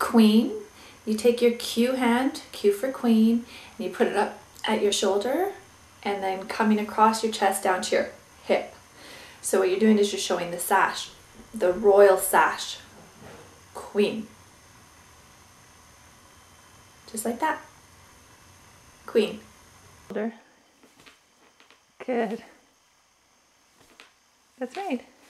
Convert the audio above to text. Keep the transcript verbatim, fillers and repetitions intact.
Queen, you take your Q hand, Q for queen, and you put it up at your shoulder and then coming across your chest down to your hip. So what you're doing is you're showing the sash, the royal sash. Queen. Just like that. Queen. Good. That's right.